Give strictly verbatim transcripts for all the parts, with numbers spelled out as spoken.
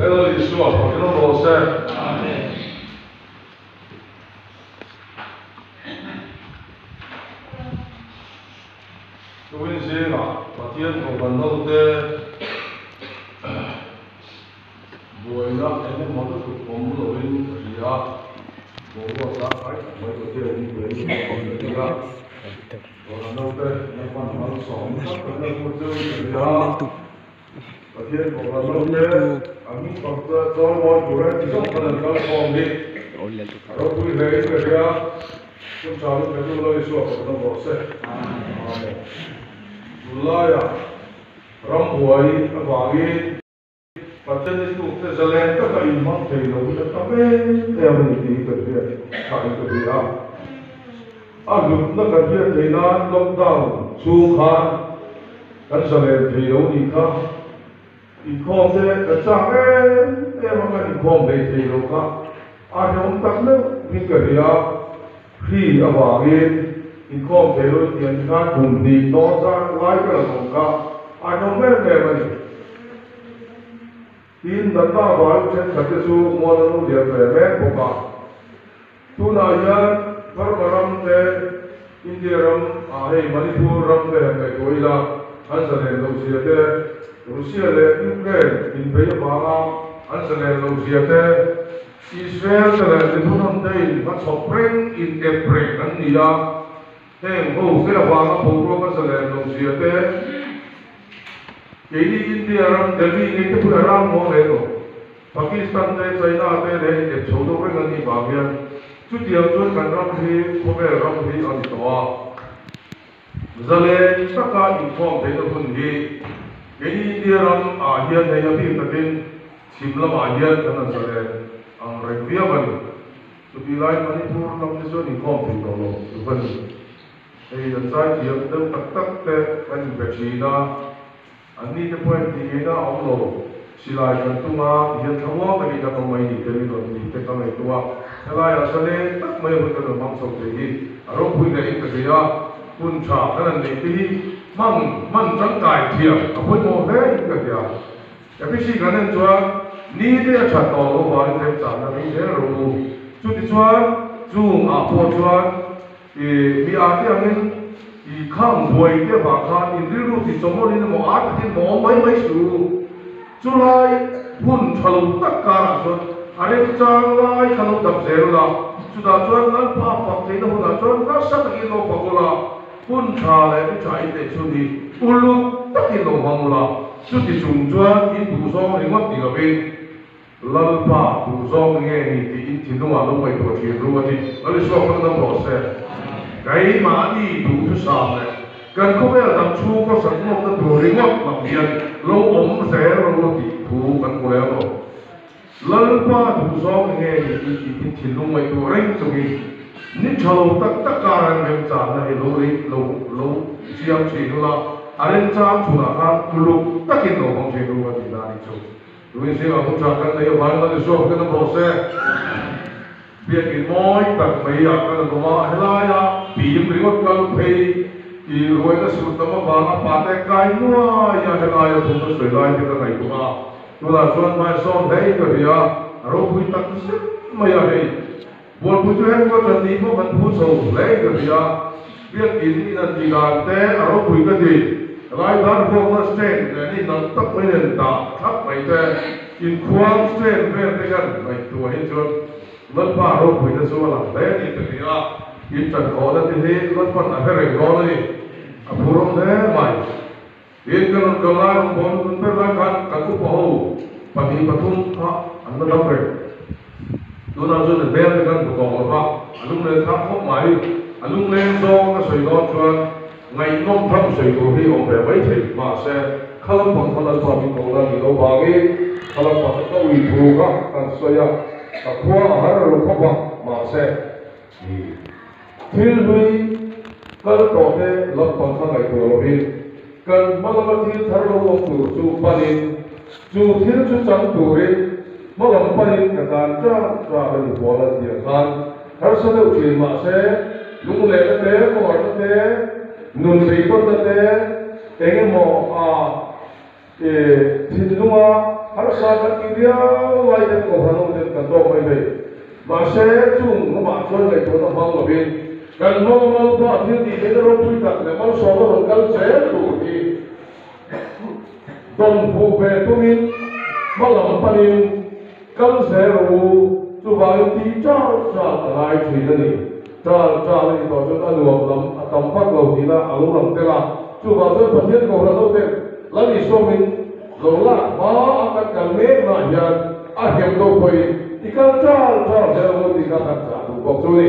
Ela disse, ó, porque não você. Amém. Tôi biết gì là và thiên của phần đâu thế buổi ra em cũng muốn được cũng muốn rồi gì à bố của ta phải mấy cái chuyện như vậy cũng không được ra còn đâu thế nó còn mang sống các cái nó cũng chưa gì à và thiên của phần đâu thế anh ấy còn cho mọi người thì không cần phải phòng đi rồi vui vẻ cái gì à chúng ta phải tu lời suốt của nó bỏ sẽ amen Mulaya rambuai abagi pathan itu ke jalan ke kai mak thei lo ke tabe em ni ti ke dia kai ke dia a lup na ka dia thei na lockdown chu kha kan jalan thei lo ni kha i khom se ka cha em em ma i khom dei thei lo kha a yom tak le ni ke dia khi abagi in khom thei lo tian kha thum ni to cha lai ka lo ka a no me me ma ni in da ta ba chen kha te su mo na nu dia me me ko ka tu na ya par maram te india ram a he manipur ram te me ko ila an sa le lo sia te Russia le Ukraine in be ba ga an sa le lo sia te Israel te le tu nam te ma chok preng in April an ni ya Heng ho se la wanga poro ka sa le lo sia te Kini India ram Delhi ngai te pura ram mo le no Pakistan te China te le e chodo re ngani ba bian chu tiam chu kan ram hi khobe ram hi an to zale saka inform te no hun hi Kini India ram a hian nei abi ta bin simlam a hian kan sa le ang re bia ban to bi lai manipur ram te so inform te no lo tu ban Hey, dan saya diam dem tak tak te kan bercina. Ani te poin di ina Allah. Silai kan tunga yang kawa bagi kita pemain ni kali tu ni te kami tua. Silai asale tak mai pun kan mang sok lagi. Aro pun dari kerja pun cha kan ni pi mang mang jang kai tiap. Apa mo he kerja. Tapi si kan tua ni te cha to lo ba ni te cha na ni he ro. Chu ti tua chu a po tuaมีอาที่อันนี้อีข้ามบวยเจ้าบ่าวข้าอินทรีรูที่สมบูรณ์นี่หมออาที่หมอไม่ไม่สู้จุลายพุ่นฉลุตักการะส่วนอันนี้จางลายขนมดับเซลล์ละจุดาจวนนั้นพาฝักที่นู่นนะจวนรักษาตะกิโลฝักละพุ่นชาเลยไม่ใช่เด็กชุดีอุลุตะกิโลฝักละชุดที่จุนจวนอินดูซองในวัดที่กบินลัลปาดูซองเงี้ยนี่ที่อินที่นู่นลงไปตัวที่รู้ว่าที่อะไรส่วนคนนั้นบอกเสไก่มาดีดูทุกสามเลยกันเขาไม่ทำชูก็สังคมนั้นตัวเรื่องว่าลำเลียนเราอมเสเราติดถูกันหมดแล้วลัลปาดูซองเงี้ยที่ที่ที่ลงไปตัวเร่งตรงนี้นี่ชาวตักตักการเมืองจานนะเราเรื่องเราเราเสียงเชียร์ละอะไรจานชุนอาการลุกตักกินเราของเชียร์ว่าที่นั่นชูดูนี่สิว่าผู้ชายกันในวันนั้นจะชอบกันทั้งหมดเสียเบียดกินม้อยตักไม่อยากกันตัวมาเฮลายาปีมริวัตกันเพย์อีรวยก็สุดตั้งมาบางปาเตกายนัวยาเฮลายาทุ่มสวยลายที่ตั้งไหนตัวตัวละส่วนไม่ส่วนได้ก็เดียวเราคุยตักสิไม่อยากให้บนผู้ช่วยก็จะดีเพราะมันผู้ส่งเลยก็เดียวเบียดกินนี่นั่นดีกันแต่เราคุยก็ดีรายการพวกนั้นสเตนนี่นั่นตักไม่เดินตาทักไม่แต่อินควางสเตนเพื่อนกันไม่ตัวให้จนรถป้ารถคุยจะสู้หลังแต่นี่เป็นที่อ่ะยินจันทร์ขอได้ที่รถป้าอะไรเรื่องอะไรอ่ะพูดตรงนี้ไม่ยินกันกันไล่บอลเป็นเป็นรายการกันกุปะหูปฏิปทุมพระอันนั้นทำไปดูน่าจะเดินกันบุกองพระอันนู้นเลยทักพบใหม่อันนู้นเลยซองก็สวยงามชวนไงน้องทำสวยกว่าที่องค์แบบไว้ถึงมาเสร็จข้าราชการข้าราชการมีของเรามีเราบางทีข้าราชการก็วิ่งถูกกันสวยอ่ะพวกอาหารเราเข้ามามาเสร็จที่ลุยก็ต่อเนื่องรับฟังข้างในตัวเราเองกันมาลำที่ทารุณตัวจูปนิจูที่จูจังตัวเองมาลำปนิกับการจ้าจ้าเป็นหัวละเดียกันหาสนุกที่มาเสร็จลุงเล่นเตะก่อนเตะนุ่นรีบเตะเองมออ่าเออที่ลุงอ่ะ har sa kan iria lai den ko hanu den kan to mai dei ma se chung no ma chuan ngai to na hang lo bin kan mo mo ba thil di den ro pui tak le mal so ro kal se tu ti don pu pe tu min malam panin kal se ro chu ba ti cha cha lai thui na ni cha cha ni to chu anu lam atam phak lo ti la alu lam te la chu ba chuan pathian ko ra lo te la ni so min lo la ma akan kal me na hian a hem to poi ikal cha cha se ro ti ka ta cha tu ko chu ni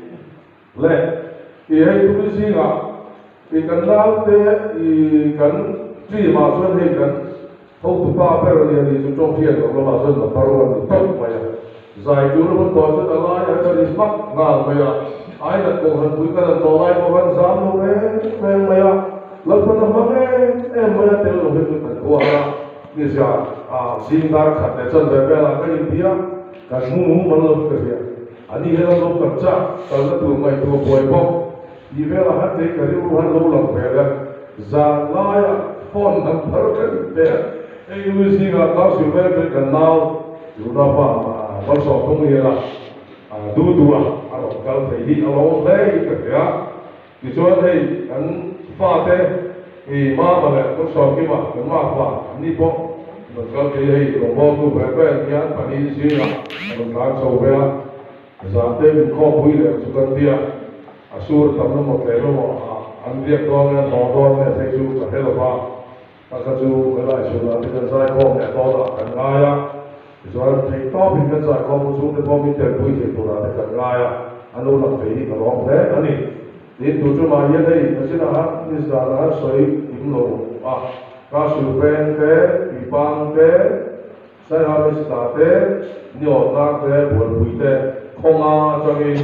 le i hei tu si nga i kan lau te i kan tri ma chuan hei kan hau tu pa pe ro ni chu chong thian lo ma chuan ma paru ni tok mai a zai chu lo ko chu ta lai a ni mak nga mai a ai la ko han pui ka to lai ko han sam lo me me mai a lo ko na ma me e mai a te lo he chu ta ko a ni sia a sin dar khat te chan be be la ka ni pia ka mu mu man lo ka pia ani he lo ka cha ta la tu mai tu poi bo i ve la ha te ka ri u han lo lo pe la za la ya phone nam par ka pe e u si ga ka su ve pe ka nau yu na pa ma ba so ko mi la a du du a a lo ka te hi a lo le ka ya ki chuan hei an fa te i ma ma le ko so ki ma ka ma fa ni bo lo ka te hei lo bo tu pe pe ya pa ni si ga lo ka so ve a za te mi ko pui le chu kan dia asur tam no mo te lo mo an dia ko na mo do na se chu ka he lo ba ta ka chu ka lai chu la te ka sai ko me to da kan ga ya chu an te to bi ka sai ko mo chu te ko mi te pui te to da te kan ga ya an lo la te ka lo te ani ni tu chu ma ye dei ka si na ha ni sa na soi im lo a ka su pen te pi pang te sai ha mi sta te ni o ta te bo pui te không a cho mình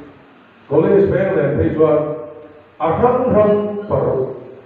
có lẽ sẽ là thấy cho à khăn khăn bảo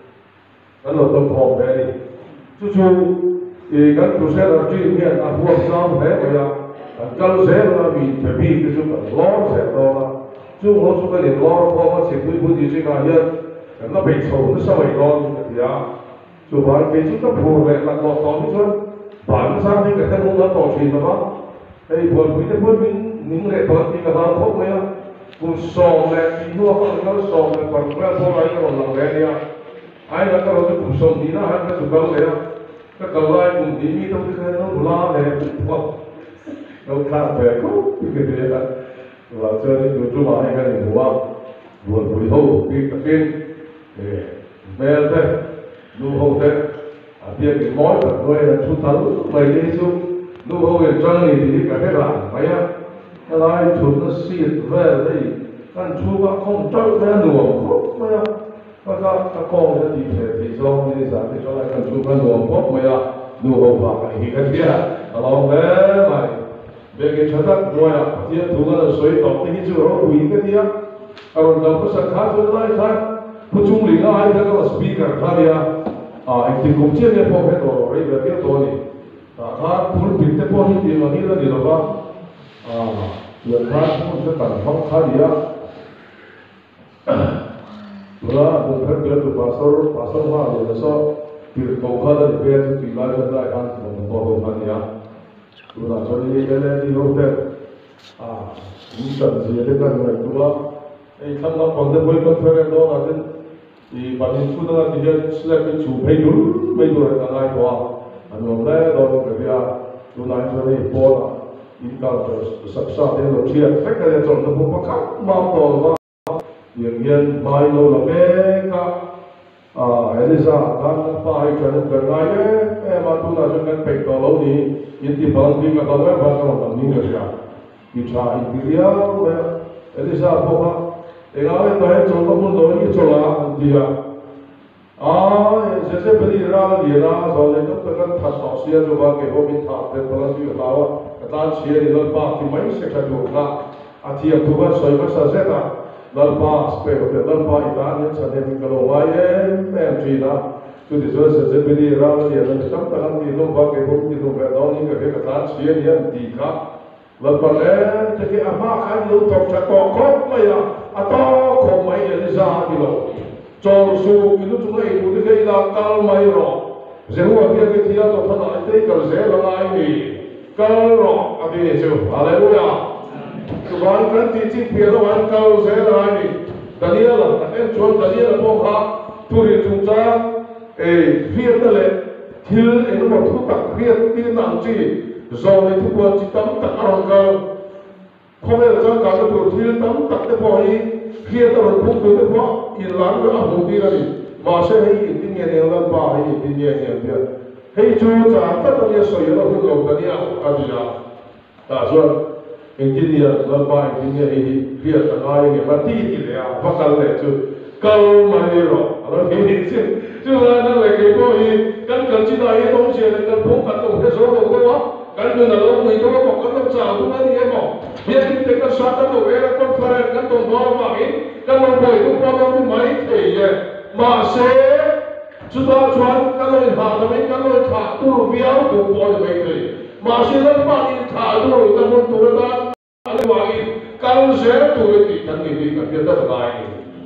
cái đầu tâm hồn về đi chú chú thì các chú sẽ là chuyên nghiệp à phù hợp sao thế bây giờ cần sẽ là vì phải bị cái chú cần lo sẽ lo là chú nó chú cái liền lo có mà chỉ vui vui gì cả nhất nó bị xấu nó sao vậy lo thì à chú bảo cái chú cấp phù về là có tóm chú bản sang thì cái thân nó tổ truyền mà đây buồn vui thế vui mình những lệ toán thì cả hai khóc mấy á cùng sòng lệ thì mua không có sòng lệ còn cái số này còn làm lệ đi à ai là cái đó cùng sòng thì nó hay cái số câu lệ á cái câu lại cùng tí mi đâu cái nó la lệ không đâu khác về không cái gì đó và cho nên tụi chúng mình cái này mua buồn vui hậu cái cái cái về thế lu hậu thế à tiền cái mối của tôi là chú thấu mấy cái chú lu hậu cái trang này thì cái cái là mấy á lai chụp nó xịt về đây căn chú các con chơi về nuông khóc mấy à các các các con nó đi về thì do như thế thì cho lại căn chú cái nuông khóc mấy à nuông hậu phá cái gì cái kia à lòng về mày về cái chỗ đó rồi à thì thu cái là suy đọc thì chú nó hủy cái kia à rồi đâu có sắc khác cho lại thôi phụ chung lý nó ai cái là speaker thôi đi à à anh thì cũng chưa nghe phong hết rồi rồi về cáiตัวนี้à他不是平时放一点了你那里了吧à lần khác cũng sẽ cần không khá gì á là một cái việc của pastor pastor mà là sao việc cầu khá là việc thì lại cho đại hàng một bộ hồ khá gì á là cho nên cái này đi đâu thế à những cần gì để cần người tu á ấy tham gia còn được với conference đó là thế thì bạn nên tu đó thì giờ sẽ cái chủ phải đủ mấy tuổi là ai đó anh nói đấy đó là cái việc tu này cho nên bỏ in cao cho sắp sắp đến lúc chia cách cái chọn nó không có khác bao tổ mà hiện nhiên mai lâu là bé cả à hay là sao các phải cho nên gần ngay ấy em mà tu nào cho nên phải tổ lâu đi in thì bằng thì cái đó em phải làm bằng những cái gì thì cha in thì dia hay là sao không à để nói nói cho nó muốn nói như cho là gì à à sẽ sẽ bây giờ ra đi ra rồi nên nó cái thật sự xia cho bạn cái hôm mình thả cái bằng cái nào tan chia di lal pa ti mai se ka do na atia tu ba soi ba sa zeta lal pa spe ko te lal pa itan ne sa de ka lo wa ye em tri na tu di zo se se bi ra ni ya na tam ta han ni lo ba ke ko ni lo ba do ni ka ke ka tan chia ni an ti ka lal pa le te ke ama kha ni lo tok cha to ko mai ya a to ko mai ya ni za ki lo cho su ki lu tu ngai ku de ke la kal mai ro Zehu abia ke thia to thana ite kal ze langai ni kal ro ati ni chu hallelujah tuban kan ti chi pia lo wan kal ze langai ni Daniel ta en chon Daniel po kha turi chung cha e phia ta le thil en mo thu tak phia ti nang chi zo le thu kwa chi tam tak arong ka khome cha ka lo thil tam tak te po hi phia ta ro thu te po in lang ra hu ti ra ni mà sẽ hay tin nghe nhiều lần ba hay tin nghe nhiều tiền hay chú cha tất cả những số lượng hút lậu cái này à gì à ta nói engineer lần ba engineer hay việc là ai nghe mà tí thì là phát sinh lại chú câu mà đi rồi rồi cái gì chú là nó lại cái gì cái cần chỉ là cái东西là cái bốn cái tổng cái số lượng cái đó cái người nào đó mình cho nó một cái nó chào cũng là như vậy mà hiện tại cái sát cái đồ cái con phải cái tổng đó mà cái cái nó bồi cũng có nó mấy thì mà sẽ chúng ta chọn cái lời thả cho mình cái lời thả tu viết tu bồi mình rồi mà sẽ rất bao nhiêu thả tu rồi ta muốn tu ra anh nói cái sẽ tu được thì thành gì cái việc đó là ai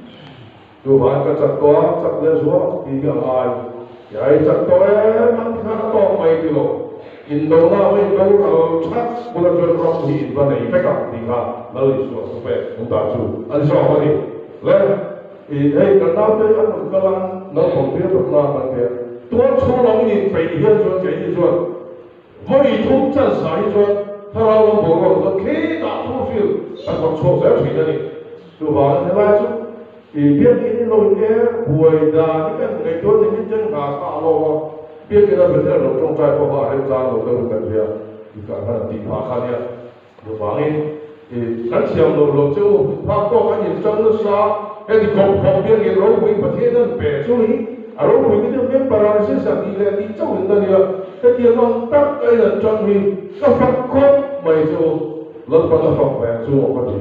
tu bạn cái chặt toa chặt lên xuống thì cái ai vậy chặt toa mang khá to mấy kilo in đâu nào in đâu nào chắc một lần rồi rồi thì vấn đề phải gặp thì cả lời xuống về chúng ta chú anh sao vậy lên thì hey cái nào đấy anh cũng cái lan nó không biết được nào mà thế tôi chú lòng nhìn phải hiện cho cái gì cho mỗi thông chân sai cho他让我婆婆说开打出去他说错在谁那里就完了来就thì biết cái lối cái buổi ra cái cái ngày tối thì những chân gà xa lo biết cái đó bây giờ nó trong trai của họ đem ra rồi đâu cần gì thì cả cái tìm phá khăn nha rồi bảo ấy thì cái chiều rồi rồi chứ phá to cái nhìn chân nó xa cái thì không không biết cái lối mình mà thế nó bể chú ý à lối mình cái điều biết paralysis là đi lên đi châu đến đây nữa cái tiếng nó tắt cái là chân mình nó phát khóc mày chú lớn qua nó phỏng về chú một cái gì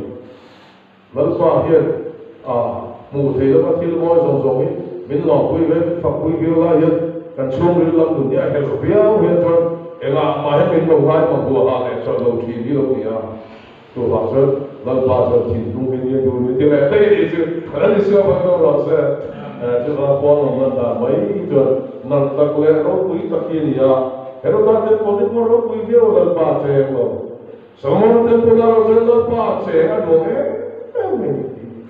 lớn qua hiện à mù thì nó có thiên môi rồng rồng ấy mình lò quy với phật quy kêu la hiện cần xuống mình lâm đủ nhẹ cái rồi béo hiện cho em à mà hết mình đầu hai mà bùa hà để cho đầu thì đi đâu nhỉ tôi bảo cho lần ba giờ thì đúng mình như đúng thế này đây thì chứ ở đây xưa mà tôi nói sẽ cho nó quan lòng lần là mấy giờ lần ta có lẽ nó quý ta kia nhỉ cái đó ta đến có đến có nó quý béo lần ba giờ em rồi sống nó đến có nào rồi lần ba giờ anh nói em mình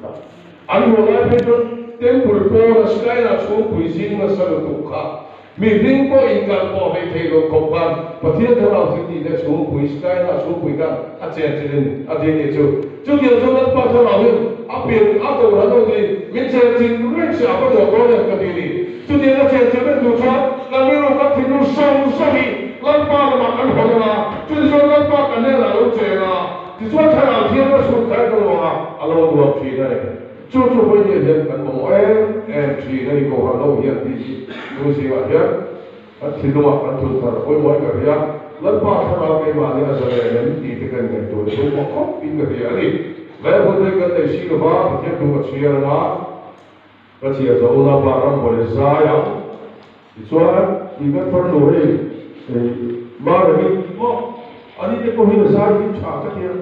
anh nói lại bây giờ temple po na sky na chung cuisine na sa lutukha mi ring po inkan po hay thelo kopan pathian thao thi ti na chung cuisine sky na chung cuisine a chen chen a de ne chu chu dia chu na pa thao hin a pin a to ra no ni min chen chin ring sa pa do ko na ka ni ni chu dia na chen chen du cha na mi ro ka thi nu song so hi lan pa ma kan ho na chu di so lan pa kan ne la lo che na ti so thao thiên na chu ka ko na a lo do phi na chú chú bây giờ hiện cần một em em chỉ này có hàng lâu hiện thì tôi xin bạn nhé thì lúc mà anh thuần thật với mỗi cái gì lần ba tháng nào cái mà này là rồi đến thì cái cái này tôi tôi có khóc in cái gì ấy lấy một cái cái này xí vào thì tôi có chia ra cái chia ra una ba ram boleh saya thì cho thì cái phần đồ này thì mà này có anh ấy có hiểu sai cái trả cái gì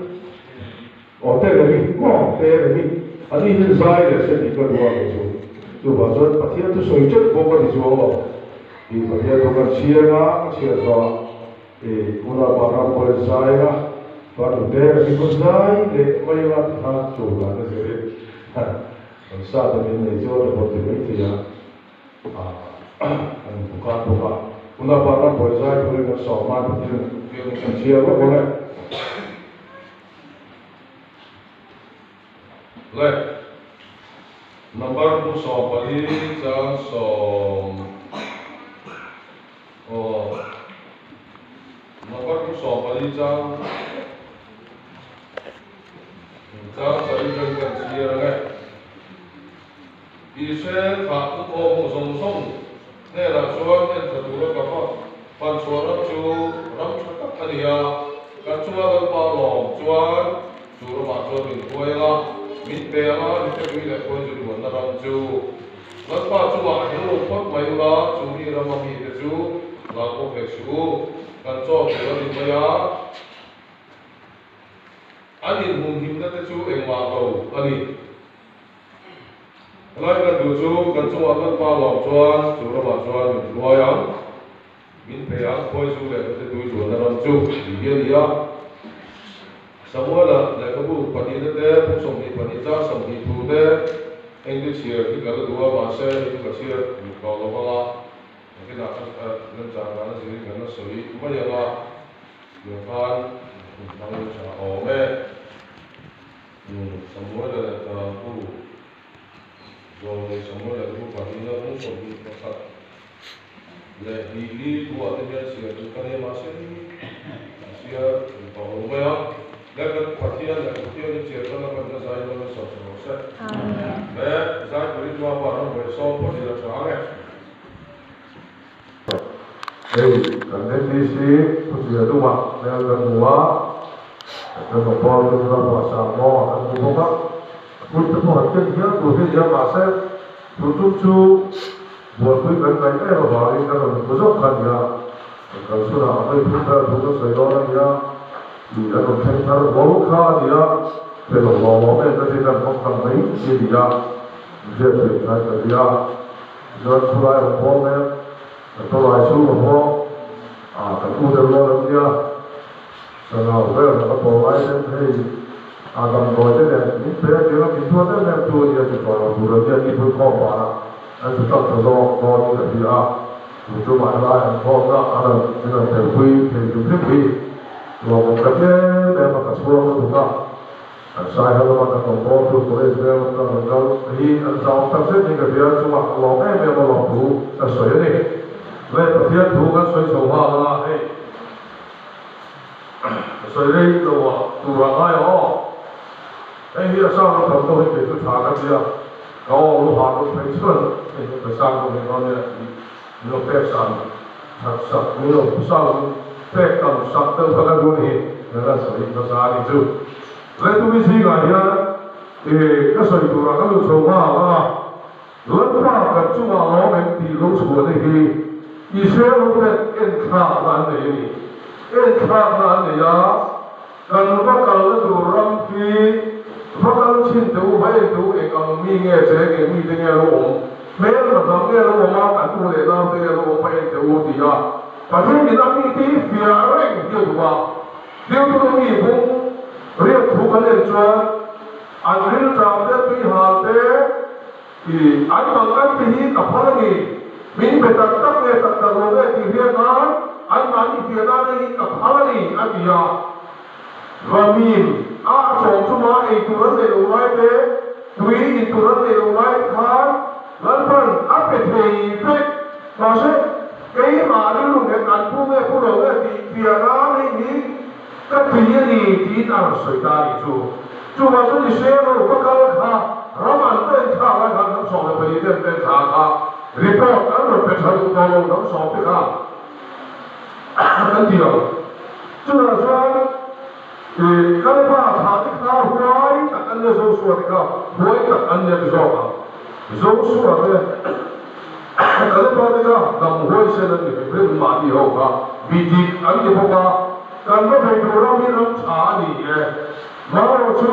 ở đây là cái có đây là cái anh ấy hiện sai là sẽ bị cái đồ này chú chú bảo cho bắt hiện tôi soi chết vô cái chú thì bắt hiện tôi cần chia ra chia ra thì una ba ram boleh saya và thực tế là cái con sai để mấy bạn thằng chủ là cái gì đấy còn sao thì mình lấy cho được một cái gì à anh bukan bukan una ba ram boleh saya boleh nak sama betul yang chia ra boleh Lệ number một số bali trang số oh number một số bali trang trang bali trang trang chia ra ý sẽ khá cũng có một số số này là số này thật đúng là các bạn số nó chú năm số các anh ya các chú là bao lòng chú chú mà chú mình quay là mình bé mà mình sẽ đi lại quay chú muốn là làm chú lần ba chú à hiểu lúc phát mấy là chú đi làm gì để chú là có phải chú cần cho chú là đi bây giờ anh nhìn hùng hiểm đó chú em mà cầu anh nhìn lại cần chú chú cần chú ăn lần ba lòng chú chú là mà chú ăn mình quay ăn min pe ang khoi su le te tu du na ron chu ye ya samua la le ka bu pani de te pu som ni pani cha som ni tu de eng de chia ki ka du wa ma se ki ka chia ni ko lo ba la ki na ka na cha na na si ka na so yi ma ya la yo kan na lo cha o me samua la ta bu rồi samua la bu pani na pu som ni ka ka le ni li tu a te ya sia tu ka ne ma se sia ko lo me ya lekan patia le patia ni sia ta na ka na sai lo so so se me sai ko ri tu a ba ro ko so ko ni la cha ne ei kan ne ti si tu sia tu ma le kan wa na ko pa lo na pa sa mo an ko ba ku tu mo ke ya tu he ya ma se tu tu chu bo ku kan kai e ba ri ka ro ko so kan ya ka su na ai tu ta tu ko sai lo na ya ni ka ko kai ta ro kha ya pe lo lo mo me ta ti kan ko kan mai ji ya je te ta ta ya jo tu la ro mo me to la su mo a ka ku de lo na ya sa na we ka po ai de he a ga mo de de ni pe de na ki tu de na tu ya ti ko ro du ro ya ki pu ko ba na an su ta to lo ko ni de ya tu tu ma la an ko na a na ni na te hui te ju te hui lo mo ka te de ma ka so lo tu ka sai ha lo ma ka ko bo tu ko le de ma ka ma ka hi an sa ta se ni ka ya chu ma lo me me ma lo tu ta so ye ni le ta ti tu ka so so ha la he so ye lo wa tu ra ai ho ai hi sa lo ta to he ke chu cha ka ya ko lo ha lo pe chuan ke ka sa ko me ko ne lo pe san thật sự nhiều sao thế cầm sắc tương phật các ngôn hình là sở hữu sa đi chú lấy tu vi gì cả nhá thì cái sở hữu là các lục số mà là lớn mà các chú mà nó mình thì lục số này thì ý sẽ lúc này yên khá là này yên khá là này ya cần có cần là đủ râm thì phát cần xin đủ hay đủ để cần mi nghe chế cái mi tiếng nghe luôn mấy lần đó nghe luôn mà cảnh tu để làm cái luôn phải đủ thì ya và khi người ta mi tí phía rèn nhiều quá điều tôi nghĩ cũng riêng thu cái lên cho anh riêng trong cái tuy hà thế thì anh bằng anh thì tập hóa gì mình phải tập tập nghe tập tập rồi thì hiện nay anh mà đi phía nam đi tập hóa gì anh thì ya và mình à chọn chúng ta ấy tu rất là lâu thế tuy tu rất là lâu khác lần phần áp về thầy thế mà sẽ cái mà nó luôn cái cảnh phu nghe phu đầu thì phía nam này ní cái thứ gì thì nào sợi ta đi chú chú mà chú đi xe nó có cái ha rồi mà bên thang lại thang nó sọ lại bên bên bên thang ha report nó rồi bên thang nó nó nó sọ bên ha cái điều chú là sao thì cái ba thang cái thang huái các anh nhớ số số cái huái các anh nhớ cái số số số là cái đó là cái nằm hôi xe này phải mà đi học cả vì gì anh đi học cả cần có phải đồ ra mới làm trả gì vậy mà chú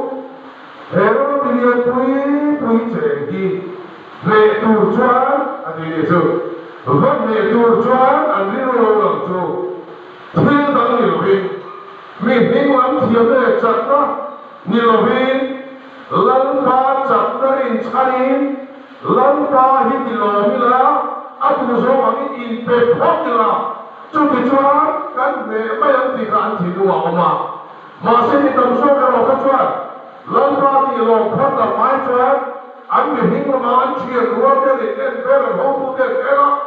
hero đi lên quý quý trẻ đi lệ tu choán anh đi đi chú vẫn lệ tu choán anh đi đâu làm chú thiên đàng nhiều hình mình hình ảnh thiên lệ chặt đó nhiều hình lần ba chặt đó in chăn lần ba hít đi lò mi lá áp dụng số bằng in bẹp hót đi là chú thì choán cái này mấy anh thì anh thì đùa mà mà xin đi tầm số cái lò cái choán lần ba thì lò phát là máy choán anh bị hình mà anh chia đùa cái này cái cái là hậu tu cái cái đó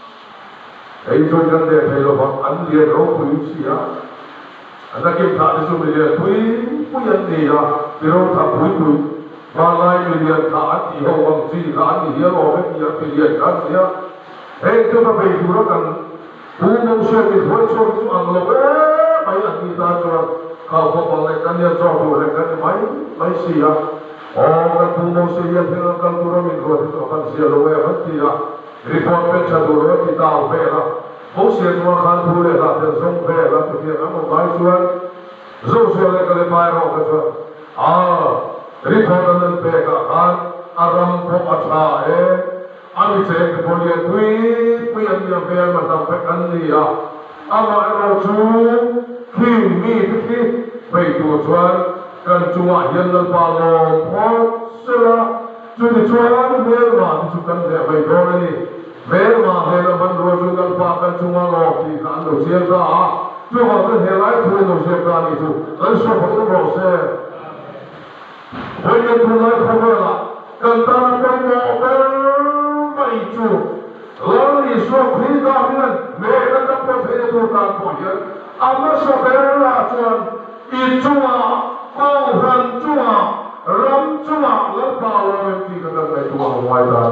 ấy cho nên để thầy lo bằng anh liền hậu tu gì á anh ta kiếm thà đi xuống bây giờ quý quý anh gì à thì đâu thà quý quý mà lại bây giờ thà anh thì hậu bằng gì thà anh thì hiểu rồi cái gì cái gì cái gì á ấy chúng ta phảiดูแล้วกันผู้มงเชื่อมีหัวชนสุอันเราเอ๊ะไม่อันนี้ตาจวนเขาเขาบอกอะไรกันเนี่ยชอบดูอะไรกันไม่ไม่เสียอ๋อกันผู้มงเสียที่เรากันตัวเรามีหัวที่เรากันเสียเราเอ๊ะมันเสียรีพอร์ตเป็นชาดูเราที่ตาเป๊ะละเขาเสียตัวขันผู้เลยละเป็นสงเป๊ะละตัวเดียวกันมันไม่ชวนรู้ชวนอะไรกันเลยไม่รู้กันชวนอ่ารีพอร์ตนั้นเป๊ะกันอารมณ์พบอาชาเอ๊ะ anh sẽ cái bộ điện quý quý anh nhà về mà làm phải anh gì à anh nói rồi chú khi mi thích khi về tù chuan cần chú à hiện lên ba lô khó xưa là chú thì chuan về mà chú cần để về đó đi về mà về là vẫn rồi chú cần ba cần chú mà lo thì cả anh đầu tiên ra chú họ cứ hệ lại thôi đầu tiên ra đi chú lấy số họ cứ bỏ xe bây giờ chú nói không về là cần ta phải bỏ về vậy chú lần này số khi ta biết về cái tập hợp thế tôi ta bỏ nhớ anh nói số về là chuan ít chú à câu phần chú à rắm chú à lớp bao là mình chỉ cần phải chú à ngoài ra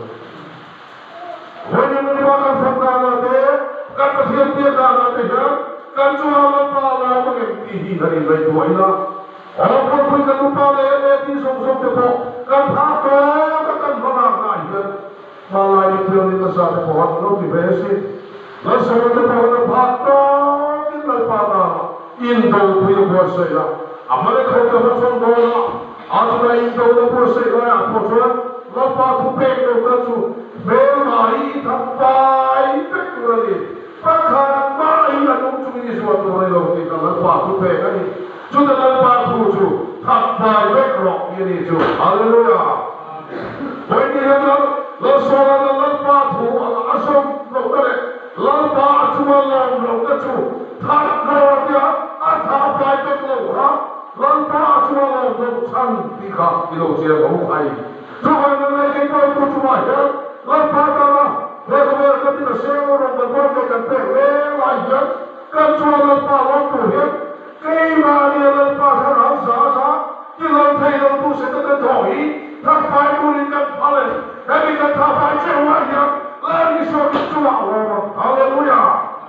bây giờ mình bắt đầu phân ra là thế các cái thiên địa ra là thế nhá các chú à lớp bao là mình chỉ đi đến đây thôi là ở con tôi cần lúc bao này em đi sống sống được không các tháp đó các cần phải làm lại nữa mà lại đi theo đi ta sao để bỏ nó thì về xin nó sống được bỏ nó tháp đó cái này phá nào in đầu tôi có sẽ là à mà cái không có nó sống đó là à chúng ta in đầu nó có sẽ là à có chuyện nó phá thu bê đâu các chú về mãi tháp phai bếch rồi đi các hàng mãi là đúng chúng đi xuống tôi này đâu thì nó phá thu bê cái gì chúng ta làm phá thu chú tháp phai bếch rồi như này chú hallelujah vậy thì nó nó số là nó làm phá thu là áp dụng đâu đấy làm phá chú mà làm đâu các chú tháp rồi kìa à tháp phai bếch rồi hả làm phá chú mà làm đâu sang đi khác đi đâu chơi không hay chú phải nói cái cái tôi chú mà nhá làm phá ta là về cái về cái gì xem rồi mình nói cái cái cái về lại nhá cái chú làm phá làm đủ hết cái mà đi làm phá thằng nào xả xả cái làm thầy làm tu sẽ có cái thổi thằng phải tu đi cái phá lên cái bị cái thằng phải chơi hoài nhá làm đi số chú mà làm hallelujah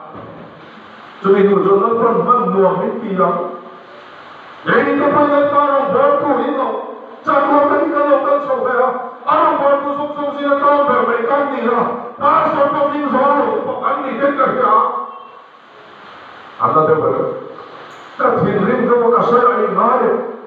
cho nên người dân nó vẫn vẫn nuông hết kỳ lắm vậy thì cái bây giờ ta làm bố tu đi đâu chẳng có cái cái lâu cái sầu về à anh bố tu sống sống xin nó về mấy cái gì à ta sống trong sinh sống rồi một cái gì hết cả kìa anh ta theo vậy cái thiên linh đâu có sai ai nói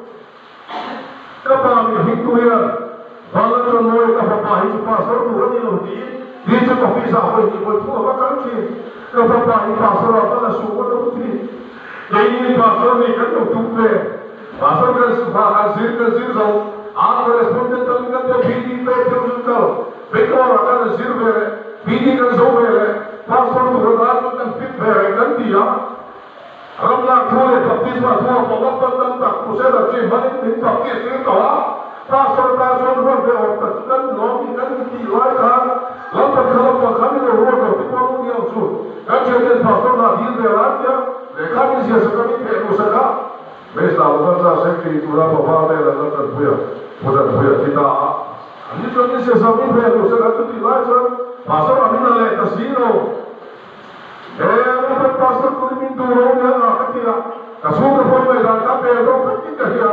cái bà mình hít tu hiền và nó cho nuôi cái bà bà hít pa sơ tu đi lâu tí đi cho có phi sao vậy thì coi thua các cái gì cái bà bà hít pa sơ là là số có đâu thì vậy thì pa sơ này cái đầu tu về pa sơ cái bà cái gì cái gì rồi आप रेस्पोंडेंट तरीका तो बीडी पे थे उसका बेकार आता है जीरो पे बीडी का सौ पे है पासपोर्ट तो रात को तक फिट है कर दिया हम ना खोले पच्चीस बार हुआ बहुत बंदन तक उसे रचे मने दिन पच्चीस दिन तो पासपोर्ट का जो हुआ पे और तक तक नौ की तक की लाइक है हम पर खबर पर खाने में हुआ तो तो नहीं हो चुक अच्छे दिन पासपोर्ट ना दिल में रात या देखा नहीं जैसे कभी थे उसका बेस लाभ का सेक्रेटरी पूरा बाबा ने लगा हुआ पूरा हुआ kita ini tuh ini sesuatu yang harus kita tuliskan pasal kami nilai tasiro eh apa pasal tu ini turun ya nak kita kasut pun mereka tapi itu kita dia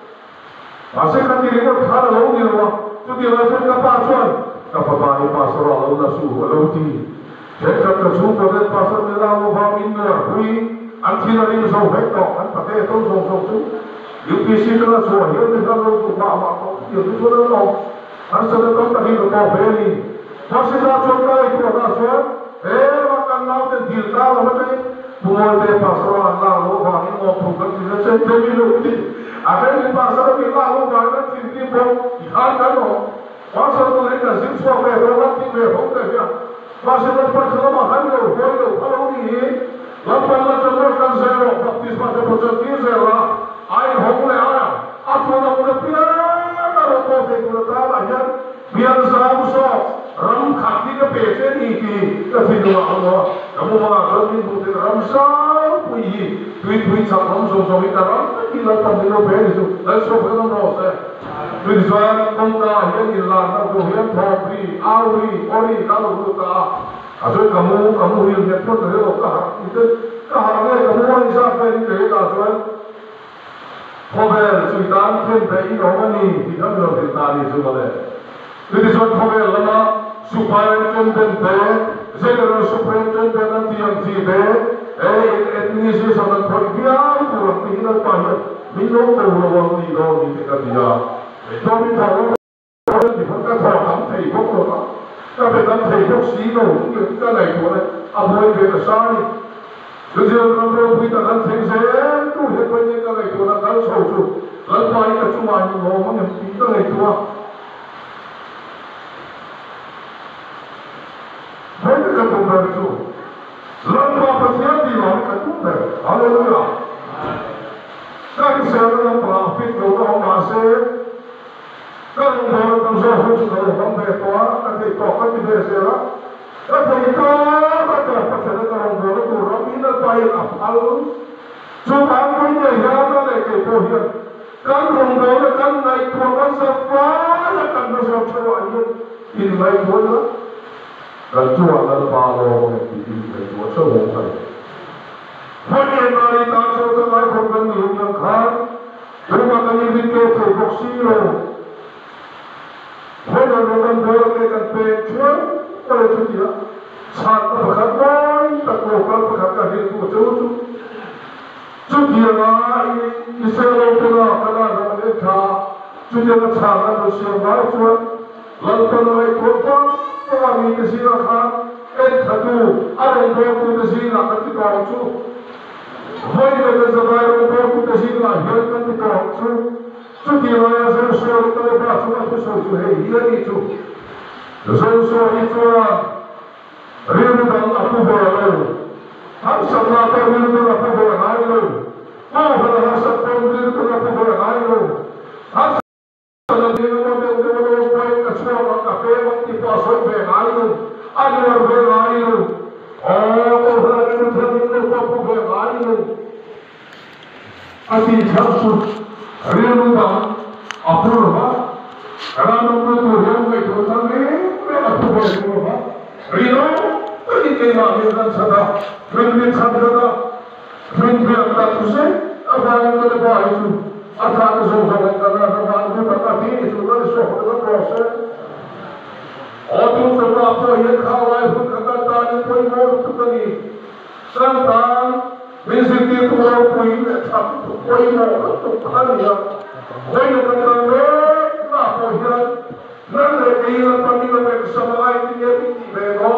pasal kan diri kita khara lalu ni loh tu dia lalu kita pacuan apa bani pasal lalu nasu lalu ti jadi kita kasut pada pasal melalu bamin hui antinari so vektor kan pakai itu so so tu U P C kalau so hiu ni kalau tu bawa apa hiu tu kalau lo harus ada kau tadi tu kau beli masih dah coba itu ada so eh makan lau dan dilta lo macam ni buat deh pasal Allah lo bangin mau bukan tidak sendiri lo ni ada di pasal kita lo bangin tinggi pun ikan kan lo pasal tu ni kan sim so kayak orang tinggi pun kayak masih ada pasal makan lo boleh kalau ni Lapan la teruskan zero, baptisma ke berjanji zero. Air hongle air, atau nak mula biar kalau kau tak mula tahu aja, biar saham so, ram kaki ke pece ni ki, kefidu Allah. Kamu malah kami bukan ram saham puji, tweet tweet saham so so kita ram, kita tak mula beri tu, lalu so kita nose. Tweet soal tongkah yang ilah, nak dohian thopri, auri, ori kalau buta. Asal kamu kamu yang netpon tu itu kah itu kahnya kamu orang siapa yang kerja asal khobel suitan pun bayi orang ni tidak boleh bertani semua. Jadi soal khobel lama supaya contoh deh, general supaya contoh nanti yang si deh, eh etnis sangat berbiaya itu orang tinggal banyak minum orang ni orang ni kita dia. Tapi kalau orang di mana orang kamu cari kau ก็เป็นน้ำเทพกสีโน่ก็ไหนตัวนั้นอภัยเกิดสายคือเจ้าเราเราพิจารณาเสียงเสียงตู้เห็นไปเนี่ยก็ไหนตัวนั้นเราโชว์ชูแล้วไปกับจุมาอยู่โง่มันยังปีก็ไหนตัวไม่ได้กระตุ้นเลยชูแล้วพอประเทศที่เรากระตุ้นเลยอะไรรู้ไหมก็ที่เสียงเราปราบพิษเราต้องมาเสียก็ลงมาตั้งใจหุ่นเราทำแบบตัวตั้งใจต่อกันที่เบสแล้วก็จะอีกก็ก็จะพัฒนาการลงมาตัวเราอินเตอร์ไปอัพอัลจุดอ่างคนเนี่ยยาวเลยเกี่ยวกับการลงมาและการในตัวกันสับฟ้าและการมาสับชาวอินอินไม่หมดแล้วการจั่วนั้นบาลงในที่ที่ในตัวชาวโลกไปวันนี้นาฬิกาโชว์อะไรคนกันอยู่ยังขาดหรือว่ากันยังมีเกี่ยวกับบ็อกซิ่งโลเพราะเราโดนโดนกันเป็นช่วยอะไรทุกอย่างชาติประคับไว้ตะโกนประคับกันเห็นตัวจูจูจุดเดียวนะอิสราเอลตัวนั้นขนาดนั้นเองค่ะจุดเดียวนะชาตินั้นเสียงได้ช่วยหลังจากนั้นไอ้คนฟังตัวมีกษีราคาเอ็นขัดูอารมณ์ของกษีราคาที่กองจูวันนี้ก็จะได้อารมณ์ของกษีราคาที่กองจูจุดเดียวนะจะช่วยตัวบ้าช่วยผู้ช่วยช่วยเฮียนี่จูจะช่วยช่วยช่วยเรื่องนั้นอัพพอแล้วทั้งสำนักการเงินอัพพอแล้วผู้บริหารสัตว์การเงินอัพพอแล้วทั้งสำนักเงินมันเป็นเรื่องไปกับช่วงกับเป้มันที่พอสมเป็นอะไรอันนี้มันเป็นอะไรโอ้ผู้บริหารเงินมันเป็นพอผู้เป็นอะไรอาทิตย์ชั้นสุดเรื่องนั้นอัพพอแล้วการนั้นมันตัวเรื่องไม่ตัวนั้นเองไม่อัพพอแล้วเรื่องini kena ambilkan sada, mungkin sada, mungkin ada tujuh, apa yang kita buat itu, ada tujuh orang kerana apa yang kita tapi itu kan sesuatu proses. Orang tu apa yang kawai pun kata tanya pun mau tu kini, tentang mesti tu orang pun tak pun mau tu kan ya, orang yang kata nak pun ya, nanti dia panggil mereka sama ini dia binti bego.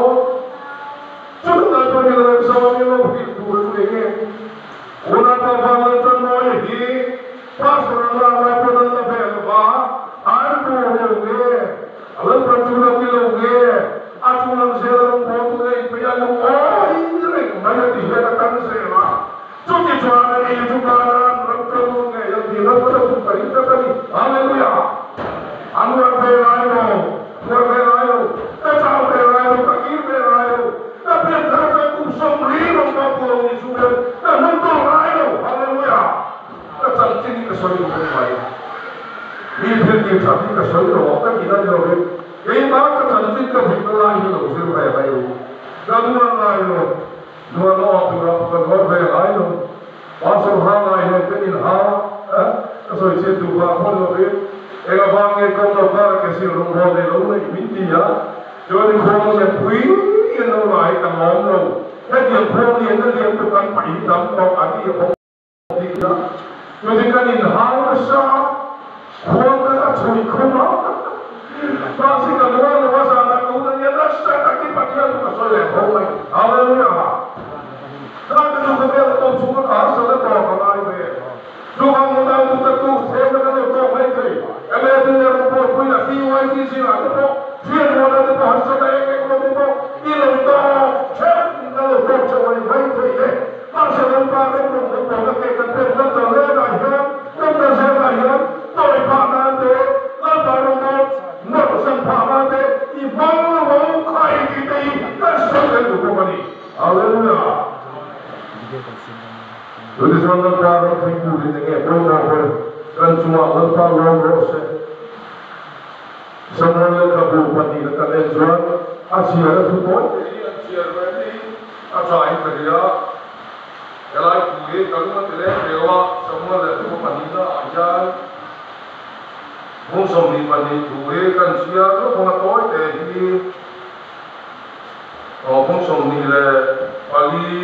Sudah tak ada sama ni lo pergi dua lagi. Orang tahu macam mana ini, pas orang ramai pun ada berapa, ada orang ni, ada perjuangan ni lagi, ada orang seorang batu ni, payah lu, oh ini ni, mana dia datang sewa. Jadi cara ini juga orang perlu ni, yang dia perlu pergi tadi, haleluya. Anu berlain lo, berlain lo, tak berlain lo, tak kira berlain lo. Tapi kalau aku sembunyi orang pulau ini sudah, dan untuk lain, haleluya. Kita cari kesulitan orang lain. Ini dia cari kesulitan orang kita juga. Ini tak cari kesulitan lain loh, siapa yang lain? Dan dua lain loh, dua orang berapa orang lain loh. Pasal hal lain itu ini hal, kesulitan dua orang loh. Ega bangke kau nak kesih rumah ni loh, ini binti ya. Jadi kau nak pergi. Yang lain kan ngomong, tapi yang kau ni yang dia tu kan pergi dalam kau ada yang kau tidak. Jadi kan ini hal besar, kau kan curi kau. Masih kan orang masa anak kau ni yang dah start lagi bagian tu kan soleh kau ni. Haleluya. Kalau tu kau biar kau semua kau soleh kau kau ni. Juga muda muda tu saya kan kau main tu. Kalau tu yang kau punya T Y T sih lah kau. Dia muda tu harus soleh kau tu. Ilang tahu, cek kalau kau cakap baik baik eh, masa lepas itu kau nak kekal kekal terlebih dahsyat, terlebih dahsyat, terlepas nanti, lepas itu, nak sampai nanti, ibu mau kaya kita ini, tersusun itu kembali. Haleluya. Jadi sebenarnya kalau kita ini berdoa dan cuma lepas lorong semuanya kabupaten dekat Ezra. Asyik tu pun, asyik berarti asyik kerja. Kalau kulit kalau macam dewa semua itu panita ajar. Musuh ni panit kulit kan siapa tu pun tahu tadi. Oh musuh ni le pali.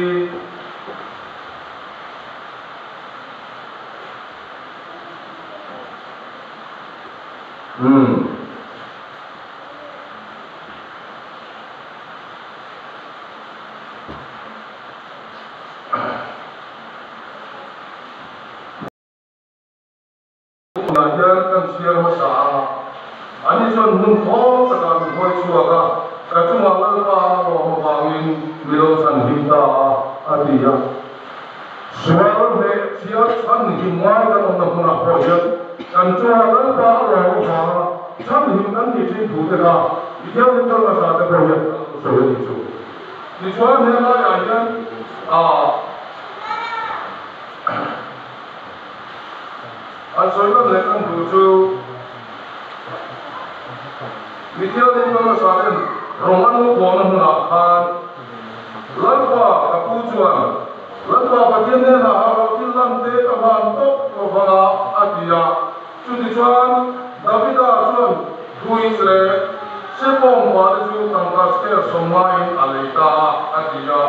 Hmm. hung khó tất cả mình coi chùa cả cả chúng ta là ba một vàng in video sản hình ta anh đi à soal về siat sản hình ngoài cái ông nào cũng là hỏi hết kan chùa là ba một vàng sản hình anh đi trên thủ thế nào theo những cái là sao để hỏi hết số hết đi chùa đi chùa này là ai nhân à anh nói là lấy con đủ chú đi theo những cái là sao denn Roman mo ko na na khan lalwa kapu chuan lalwa patien ne na ha tin lam te ka han tok ko banga atia chu ti chuan davida chuan hui sre sepom wa de chu tang ka ske somai aleita atia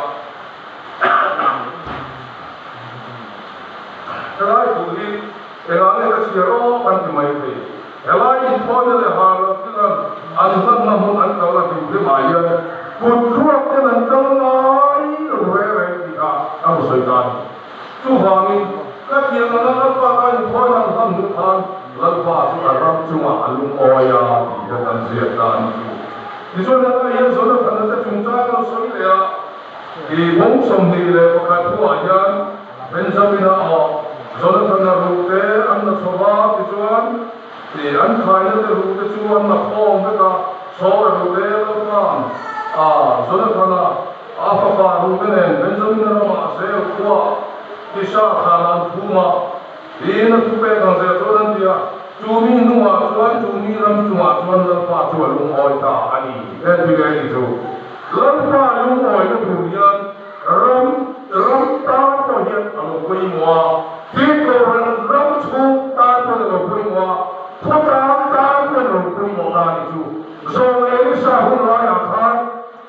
kai tu hi elane ka chiro kan ti mai te elai in phone le ha lo tilan an san na mon an ka la ti le mai ya kun khuak te nan kal nai re re ti ka am soi dan chu hang in ka ti na na pa ka in phone an san nu than lal pa chu ka ram chu ma alung oya ti ka kan sia dan chu ni so na ka yen so na kan ta chung cha no soi le ya ki bong som ni le ko ka tu a yan benjamin a o Jonathan na rute an na soba ti chuan thì anh khai nó cái rùi cái chú anh là khom cái cả số là rùi cái đó con à số đó con à à phá phá rùi cái này bên trong nó mà sẽ qua cái sa khả năng thu mà thì nó thu về thằng sẽ cho nên thì chú mi nu mà chú anh chú mi làm chú mà chú anh làm phá chú lùng hỏi ta anh cái gì cái gì chú làm phá lùng hỏi cái chủ nhân ram ram ta có hiện ở một quy mô thì cái ram chú ta có một quy mô Phật giáo ta cái nội quy mô ta đi chú, rồi ấy sao không nói là khai,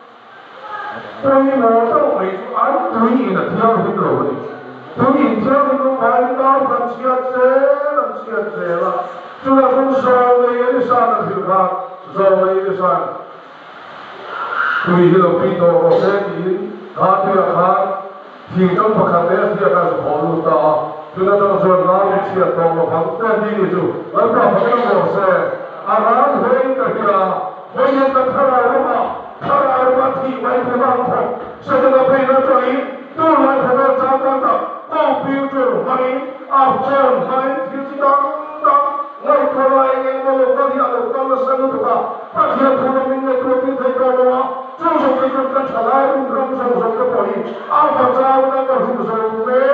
quy mô đâu mấy chú anh tùy ý là theo cái đồ này, tùy ý theo cái đồ này tao làm chiết chế, làm chiết chế là, chú là không rồi ấy sao là hiểu khác, rồi ấy sao, tùy ý là quy đồ có thể đi, khác thì là khác, thì trong Phật giáo thì là cái khó lưu ta. Chúng ta trong số nào bị chia tổ một hàng tên đi đi chú, ở trong một cái bộ xe, à nó thấy cái kia, với những cái thằng nào mà, thằng nào mà thì mấy cái mang không, sau đó nó phải nó cho ý, tôi lại phải nó giao quan trọng, có biểu chuẩn hay, áp chuẩn hay, thì chỉ đăng đăng, ngay cái này ngay mà lúc đó thì ở lúc đó là sang lúc đó, phát hiện không là mình người tôi thấy cái đó, trong số cái chuyện cái trả lại cũng trong trong số cái bộ đi, áp vào giao nó có rủi ro về.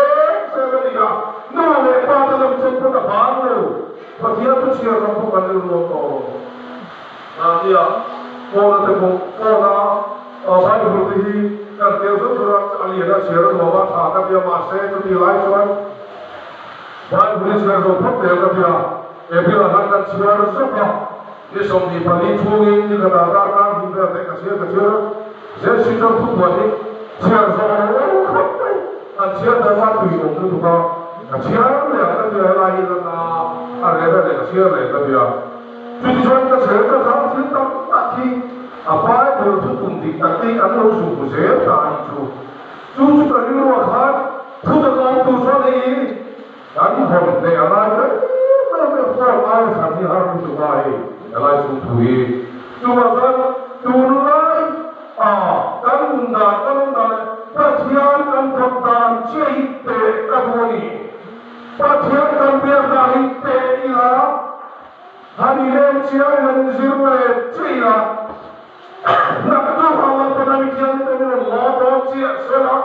Nó là ba cái lâm chân của các bạn rồi, và kia tôi chia ra không cần lưu lộ tổ, à gì à, cô là thằng cô, cô là ở bài học thì cần tiêu rất là anh liền là chia ra một bạn thả cái việc mà sẽ cho đi lái cho anh, bài học thì chia rồi phát đều cái việc, cái việc là hắn đang chia ra rất là, cái xong thì phải đi thu in như cái đó ra ra thì cái cái chia cái chia, sẽ suy cho thu hoạch đi, chia rồi không đấy, anh chia ra mà tùy ông cứ thuộc vào. Chia này cái gì là gì là anh ấy là chia này cái gì à? Chú đi chơi cái xe cái thằng thiên tâm tắc thì à phải được chú cùng đi tắc thì anh nói chú cũng dễ tại chú chú chú cái gì mà khác chú được làm chú sao đi anh không để anh ấy cái cái cái phong anh thằng thì hắn chú bài anh ấy chú tùy chú mà sao chú nói à cái vấn đề cái vấn đề cái chuyện cái thằng ta chơi tệ cái vấn đề Pathian kan biar dari te ila, hani lem cia dan zirwe cia. Nak tu awal penamikian tu ni Allah cia selak.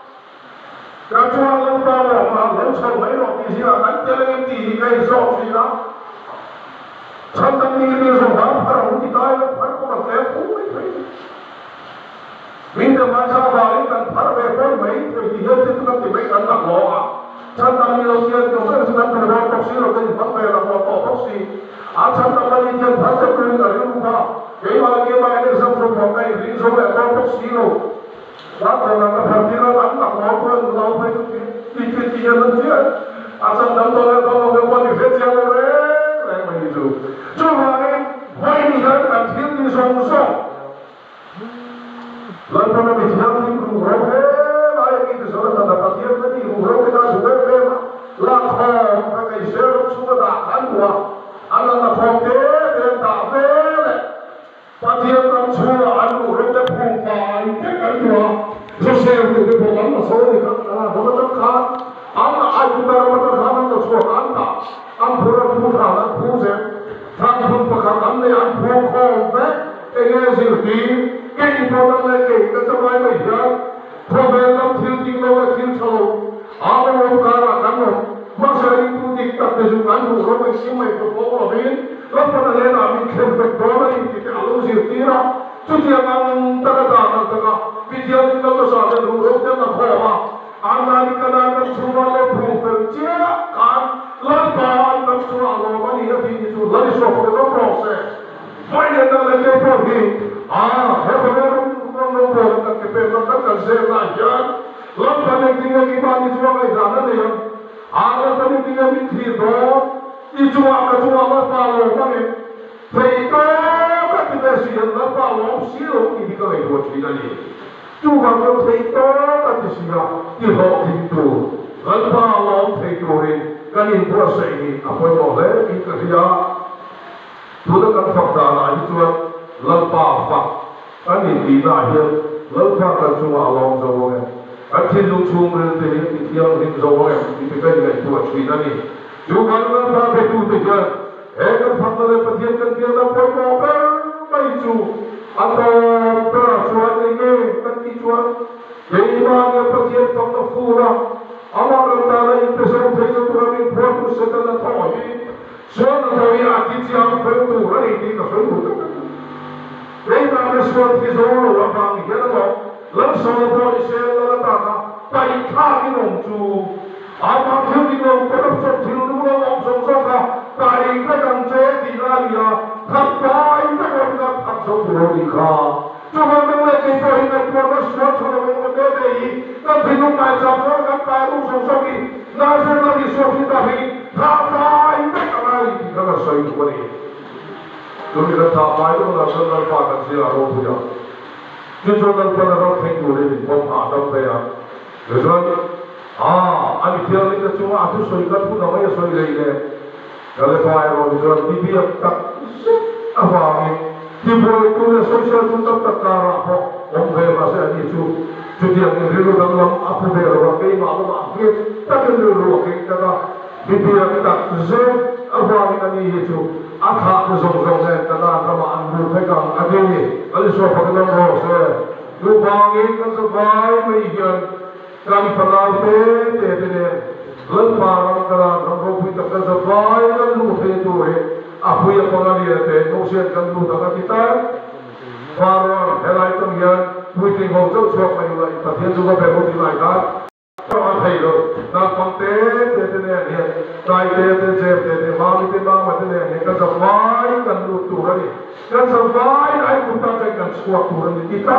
Kecuali bawa malam sampai waktu sia kan jalan di kai sok sia. Sampai ni ni soham perang kita yang perlu pakai pun. Minta masa balik kan perlu pun main dia itu kan tidak kan nak loa. Santa Milosia itu kan sedang berbuat toksi, lalu dipakai dalam buat toksi. Santa Milosia baca kulit dari rumah. Kaya lagi main sama pakai ring sama buat toksi lo. Lalu orang berpikir anak mau pun mau pun ikut dia nanti. Asal dalam dalam kalau berbuat di festival orang lain begitu. Cuma ini, ini kan akhir di song-song. Lalu kalau bicara di rumah. Itu soal tanda patian tadi, umroh kita juga memang lakon pakai seruk sudah tak dua, anak nak pakai dan tak boleh, so share with the people on the soul ka na da ta kha an ai ku da ma ta kha na ta so an ta an pura pu kha na pu se thang pun pa kha an ne an pu kho ve e ge zir ti ke ni po na le ke ka sa mai mai ya tho be na thil ting lo wa thil chalo a ma mo ka ra kan no ma sa ri tu dik ta te ju kan ru ro mai sim mai ko ko lo bin lo pa na le na mi khem be do na ni ti a lo zir ti ra chu ti ang ta ka da na ta ka video ni ka sa le ru ro te na kho ma an na ni ka na na chu ma lo phu pe che kan lo pa an na chu a lo ma ni ya ti ni chu la ni so ko no process mai ne na le ke pro hi a he ko ne no no pro ka ke pe na ka se na ya lo pa ne ti ni ba ni chu ma ga na ne ya a lo pa ni ti ni ti do i chu a ka chu a lo pa lo ma ne thầy có các cái đại diện là bảo ông xí lỗi thì cái này của chị là gì chú bằng trong thầy có các cái gì là thì họ thì tù là bảo ông thầy tù đi cái này của sẽ đi à phải nói đấy cái cái gì à tôi đã cần phật đà lại chú là bảo phật cái này đi lại hiện là phật là chú à lòng rồi này anh thiên lúc chú mình thì thì thiên hình rồi này thì cái này của chị là gì chú bằng là phật thầy tù thì chưa Egan fatale pathian kan dia na poi mo ber mai chu ato pra chuan ni nge kan ti chuan ei ma nge pathian pang na fu na ama ra ta na in pesan thei so tura min phwa ku se ta na tho hi so na tho ya ti chi am fe tu ra ni ti ka fe tu ei ma na so ti zo wa pa ni ya na lam so na po ni se na ta ka pai kha ni nong chu ama thil ni nong ko na so thil nu na nong so so ka tại cái dòng chế thì ra thì là thật cái cái con gặp thật số của đi kha cho nên mình lại cái phơi này của nó sốt cho nên mình cái gì cái thì lúc này chậm nó gặp cái lúc sống sống đi nó sẽ là cái số thì ta thì thật cái cái cái này thì nó là sợi của đi cho nên là thật cái đó là sự là phát triển là đâu bây giờ chứ cho nên là nó thành của đi không hạ đâu bây giờ rồi à anh theo cái chúng ta cứ sợi cái cũng nó mới sợi này này kalau saya mau jual T V tak apa ni, T V itu le sosial itu tak terkara apa, orang kaya masih ada itu, jadi yang dulu dalam apa dia orang kaya malu maklum, tak dulu orang kaya kata T V tak zen apa ni itu, akak zong-zong ni kata nama anu pegang ada ni, ada suatu pegang rose, lupa ni kan sebaik meyikan kami pernah te te te Lepas orang kalau orang kita kan sebaik kan lu itu eh apa yang pengen dia teh nusian kan lu dengan kita baru helai tu dia mungkin hongkong suap mayu lagi tapi juga berbuat di lain kan orang thầy rồi na phong tế thế thế này này tai tế thế thế thế thế mau đi mau mà thế này này kan sebaik kan lu tu lagi kan sebaik ai pun tak kan suap tu lagi kita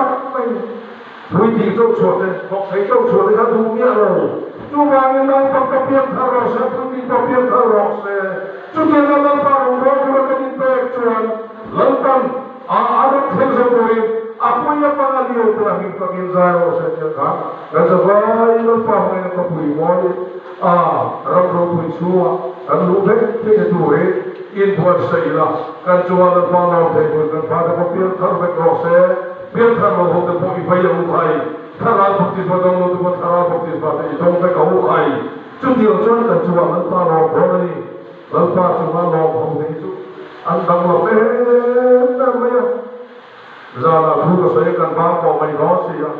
mungkin itu suap deh kok thầy itu suap dia dunia loh Cuma yang pagkapian karos, pagkapian pagkapian karos, cuma yang parang baru akan infection, lantan, anak tersebut, apa yang pengaliu terakhir pagin zero saja kan, dan sebagai lepas yang kepulimoi, ah, ramai puisua, dan lupa tidak tuh, input saya, kan cuma lepas laut itu, kan pada pagkapian karos, biar kalau hotel pagi pagi ukai. Thara bukti sebab itu tu thara bukti sebab itu itu mereka kau kai. Cuti orang kan cuma lempa lor boleh, lempa cuma lor boleh itu. Andang lor eh namanya. Zala tu saya kan bapa mai dosi ya.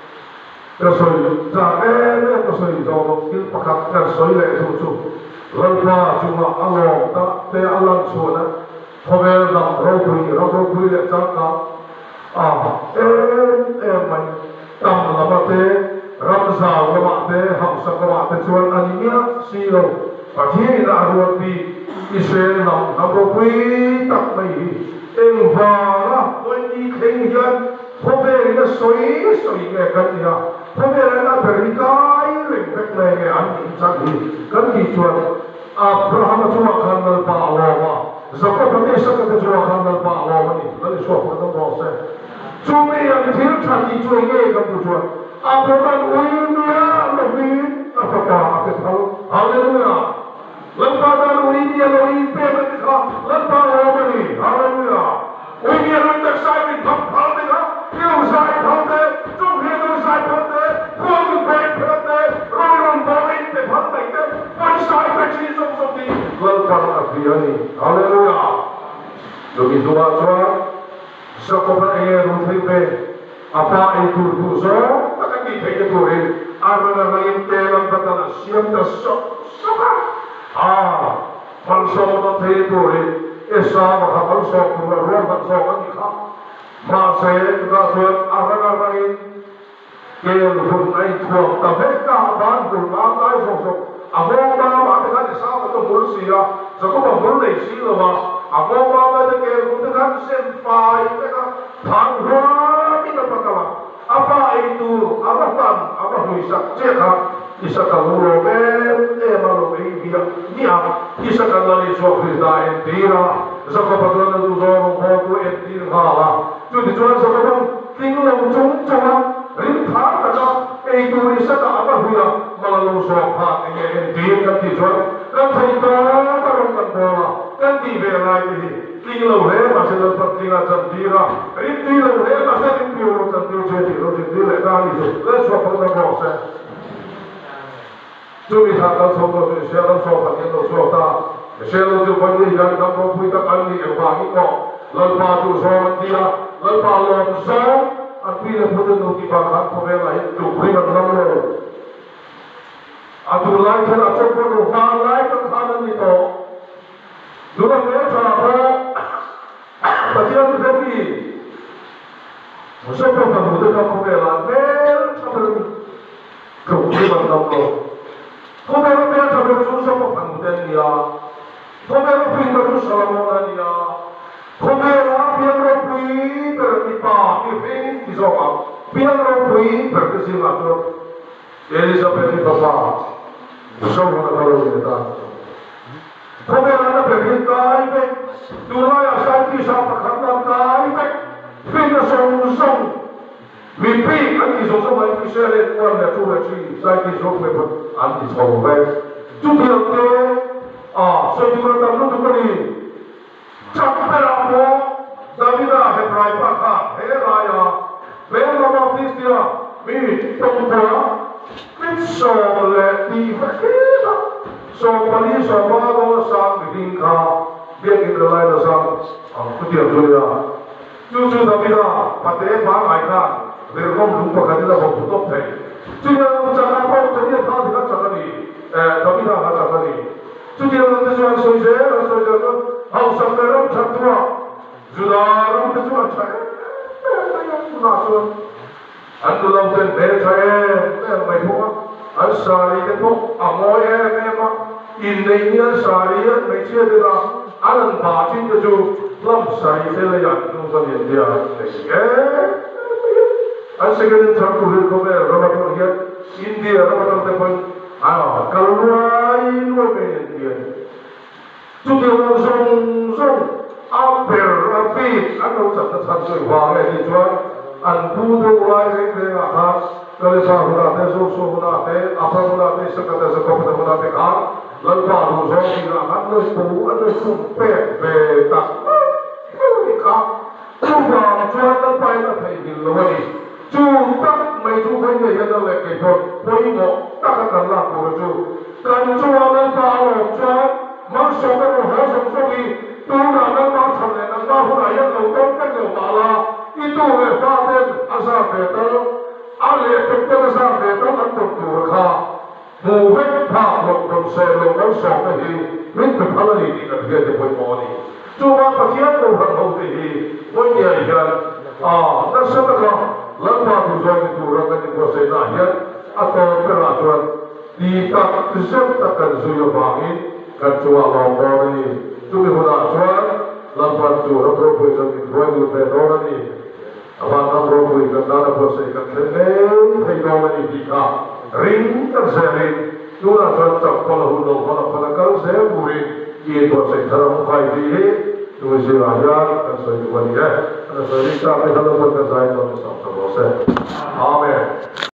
Kesoi zala eh kesoi zala kil pakat kesoi le itu tu. Lempa cuma Allah tak te alam suana. Khomer lam rokui rokui le cakap. Ah eh eh mai. Tam lamate ramzal lamate hamsa lamate chuan anemia silo pathi na ruat bi Israel nam namropui tak mai engwala toini khengyan khobe na soi soi nge kan ya khobe na berikai ring bek ne nge an in chakhi kan ki chuan Abraham chuwa khanal pa awa zakot ne sakata chuwa khanal pa awa ni kan so ko no bose Cuma yang tidak cantik cuma ini kamu jual. Abraham uinya lebih apa apa tahu? Haleluya. Lemparan uinya lebih berkah. Lemparan ini, haleluya. Uinya lebih saya ini tak tahu tidak. Dia saya tahu deh. Cuma dia saya tahu deh. chua chua sa ko ba e ru thei pe apa e tu tu so ta ka ti thei ke tu rin ara na na in te lam ta na siam ta so so ka a man so ta thei tu rin e sa ma ka man so ku ra ro man so ka ni kha ma se ka so ara na na in ke ru ai tu ta ve ka ban tu ma lai so so a ho ma ma ta ka sa ma to bul si ya so ko ba bul nei si lo ma a ho ma ma ta ke ru ta ka sem pai ta ka thang ho mi ta pa ka ma apa itu apa tan apa huisak ceka isa ka lo be e ma lo be dia dia isa ka la ni so krista entira sa ko pa tro na du so ro ko tu entir ha la tu di tro sa ko ting lo chung chung rin tha ta ka e tu isa ka apa huya ma lo so ha e entir ka ti tro kan thai ta ka ro kan bo la kan ti ve lai ni ting lo he ma se lo pa ting a chan ti ra rin ti lo he ma se rin pi lo chan ti che ti lo ti ti le ta ni so le so ko na bo se tu mi tha ka so ko se lo so pa ni lo so ta se lo ju pa ni ya ka ko pui ta kan ni e ba ni ko lo pa tu so ti ya lo pa lo so a pi le pu no ti ba ka ko ve la hi tu pri ma na lo a tu lai cha a cho ko no ha lai ka kha na ni to du na me cha ba pa ti na pe pi mo so ko pa mo de ka ko ve la me cha ba ko pri ma na lo ko ve la me cha ba so so ko pa mo de ni ya ko ve la pi ma ko sa la mo na ni ya ko ve la pi ma pi per ti pa pi fe ti so ka pi ma pi per ke si ma to Elizabeth ni papa so mo na ko ni ta ko ve la na pe ni kai pe tu la ya sa ti sa pa khan na kai pe pi na so so mi pi an ti so so mai pi se le ko na tu le chi sa ti so pe pa an ti so pe tu pi lo te a so ti ko ta lu tu ko ni cha pe la mo Davida he prai pa ka he la ya ve la ma fistia mi tong pa mi so le ti fa ke la so pa ni so ma do sa mi ding ka be ki lo lai do sa a tu ti lo ya tu tu Davida pa te pa mai ka le rom lu pa ka ni la bo to pe tu ya cha na pa to ni ta ni ka cha ka ni e Davida ka cha ka ni tu ti lo te so so je so je so hau sa te rom cha tu Judaram te chuan chai tu na chuan an tu lam ten be chai me mai thua an sari te thuk amoi e me ma in nei ni an sari an mai che de la an an ba chin te chu lam sai se le yan tu ka ni dia te e an se ke chak tu ri ko me ro ma ko hian India ro ma te pon a kalwai no me dia tu de lo song song Amper api anu satu satu wang ini jual anbu tu mulai dari atas dari sahura te so so hura te apa hura te sekata sekata hura te kan lalu baru so kita anu bu anu sumpe beta ika cuba jual lepai lepai di luar ni cuba mai cuba ni yang dah lekai pun pun mo tak akan laku tu kan jual lepai jual masuk ke rumah sendiri tu nak nak macam ni nak tahu nak yang kau tahu kan kau malah itu lepaten asal betul, alih betul asal betul antum turka, mungkin tak mungkin selongan soalnya ini, mungkin kalau ini tidak dia pun moni. Cuma bagian kau tahu ini, punya ikan, ah, terserah lepas tu soalnya turun kan itu senahnya atau pelajaran di tak terserahkan suyu bangin, kan cuma lomba ini. Tu mi huna chuan lampan chu ro pro pui chon mi thoi lu pe do na ni awan na pro pui ka na pro se ka the le thei do na ni ti ka ring ta se ri tu na chuan chak ko la hu lo ko la ko la kal se bu ri ki to se thar mu khai di he tu se la ya ka se ni wa ni ya na se ri ta pe ka lo ka sai to sa ta bo se amen